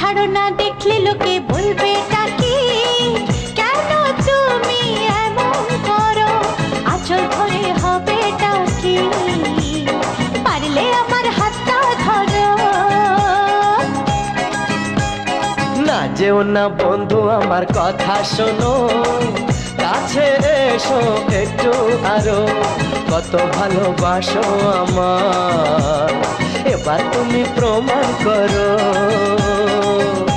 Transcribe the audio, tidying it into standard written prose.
ছাড়ো না, দেখলে লোকে বলবে টাকি, কেন তুমি এমন করো, আঁচল ধরে হবে টাকি, পারলে আমার হাতটা ধরো। না যেও না বন্ধু আমার কথা শোনো, কাছে এসো একটু আরো, কত ভালোবাসো আমার এবার তুমি প্রমাণ করো।